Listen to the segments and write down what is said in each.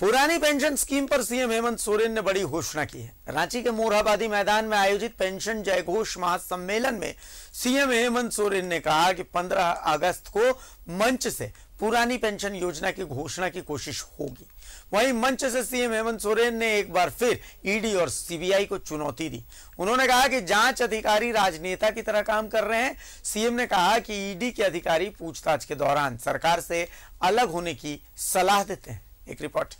पुरानी pension scheme पर CM Hemant Soren ने बड़ी घोषणा की है। रांची के मोरहाबादी मैदान में आयोजित पेंशन जयघोष महासम्मेलन में सीएम हेमंत सोरेन ने कहा कि 15 अगस्त को मंच से पुरानी पेंशन योजना की घोषणा की कोशिश होगी। वहीं मंच से सीएम हेमंत सोरेन ने एक बार फिर ईडी और सीबीआई को चुनौती दी। उन्होंने कहा कि जांच अधिकारी राजनेता की तरह काम कर रहे हैं। सीएम ने कहा कि ईडी के अधिकारी पूछताछ के दौरान सरकार से अलग होने की सलाह देते हैं। एक रिपोर्ट।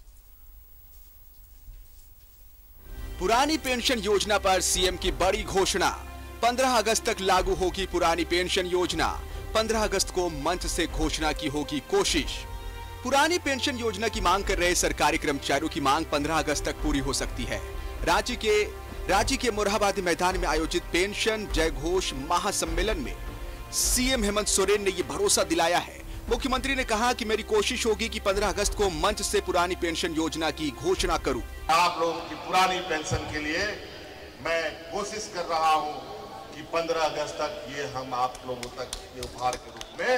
पुरानी पेंशन योजना पर सीएम की बड़ी घोषणा। 15 अगस्त तक लागू होगी पुरानी पेंशन योजना। 15 अगस्त को मंच से घोषणा की होगी कोशिश। पुरानी पेंशन योजना की मांग कर रहे सरकारी कर्मचारियों की मांग 15 अगस्त तक पूरी हो सकती है। रांची के मोरहाबादी मैदान में आयोजित पेंशन जयघोष महासम्मेलन में सीएम हेमंत सोरेन ने ये भरोसा दिलाया है। मुख्यमंत्री ने कहा कि मेरी कोशिश होगी कि 15 अगस्त को मंच से पुरानी पेंशन योजना की घोषणा करूं। आप लोगों की पुरानी पेंशन के लिए मैं कोशिश कर रहा हूं कि 15 अगस्त तक ये हम आप लोगों तक ये उपहार के रूप में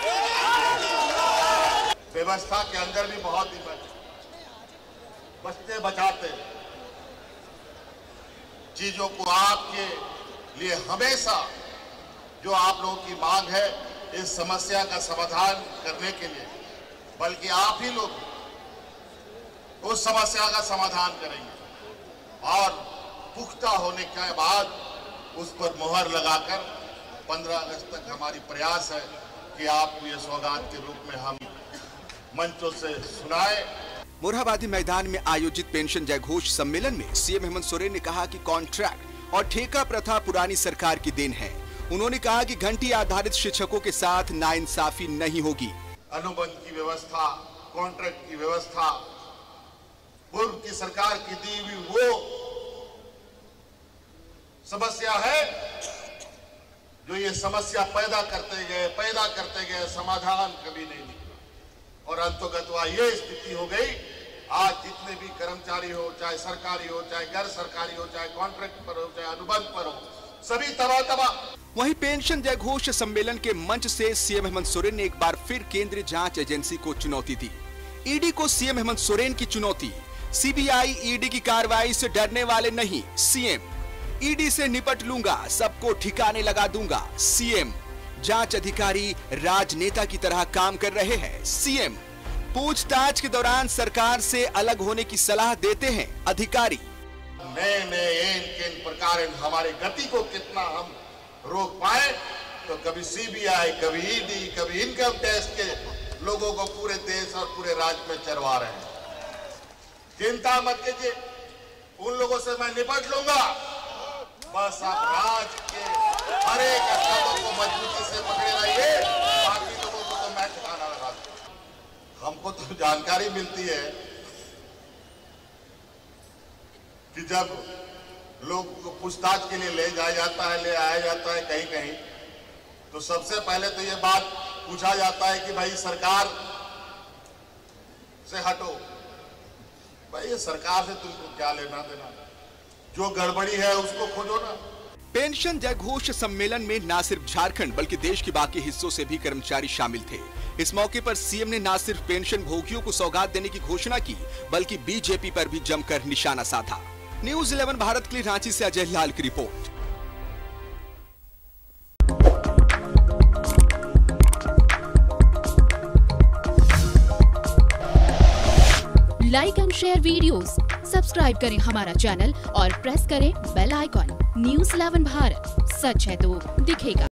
व्यवस्था के अंदर भी बहुत ही बचते बचाते चीजों को आपके लिए हमेशा जो आप लोगों की मांग है इस समस्या का समाधान करने के लिए, बल्कि आप ही लोग उस समस्या का समाधान करेंगे और पुख्ता होने के बाद उस पर मोहर लगाकर 15 अगस्त तक हमारी प्रयास है कि आपको ये सौगात के रूप में हम मंचों से सुनाए। मोरहाबादी मैदान में आयोजित पेंशन जयघोष सम्मेलन में सीएम हेमंत सोरेन ने कहा कि कॉन्ट्रैक्ट और ठेका प्रथा पुरानी सरकार की देन है। उन्होंने कहा कि घंटी आधारित शिक्षकों के साथ नाइंसाफी नहीं होगी। अनुबंध की व्यवस्था, कॉन्ट्रैक्ट की व्यवस्था पूर्व की सरकार की दी हुई वो समस्या है जो ये समस्या पैदा करते गए, समाधान कभी नहीं निकला और अंततः ये स्थिति हो गई। आज जितने भी कर्मचारी हो, चाहे सरकारी हो, चाहे गैर सरकारी हो, चाहे कॉन्ट्रैक्ट पर हो, चाहे अनुबंध पर हो, सभी तबाह। वहीं पेंशन जयघोष सम्मेलन के मंच से सीएम हेमंत सोरेन ने एक बार फिर केंद्रीय जांच एजेंसी को चुनौती दी। ईडी को सीएम हेमंत सोरेन की चुनौती। सीबीआई ईडी की कार्रवाई से डरने वाले नहीं। सीएम ईडी से निपट लूंगा, सबको ठिकाने लगा दूंगा। सीएम जांच अधिकारी राजनेता की तरह काम कर रहे हैं। सीएम पूछताछ के दौरान सरकार से अलग होने की सलाह देते हैं अधिकारी। नए इन प्रकार हमारे गति को कितना हम रोक पाए, तो कभी सीबीआई, कभी ईडी, कभी इनकम टैक्स के लोगों को पूरे देश और पूरे राज्य में चरवा रहे हैं। चिंता मत कीजिए, उन लोगों से मैं निपट लूंगा। बस आप राज के हर एक कदम को मजबूती से पकड़े रहिए, बाकी लोगों को तो मैं ठिकाना लगा दूंगा। हमको तो जानकारी मिलती है कि जब लोग को पूछताछ के लिए ले आया जाता है कहीं, तो सबसे पहले तो ये बात पूछा जाता है कि भाई सरकार से हटो। भाई ये सरकार से तुमको क्या लेना देना, जो गड़बड़ी है उसको खोजो ना। पेंशन जयघोष सम्मेलन में न सिर्फ झारखंड बल्कि देश के बाकी हिस्सों से भी कर्मचारी शामिल थे। इस मौके पर सीएम ने न सिर्फ पेंशन भोगियों को सौगात देने की घोषणा की, बल्कि बीजेपी पर भी जमकर निशाना साधा। न्यूज़ 11 भारत के लिए रांची से अजय लाल की report. Like and share videos, subscribe करें हमारा चैनल और प्रेस करें बेल आइकॉन। न्यूज़ 11 भारत, सच है तो दिखेगा।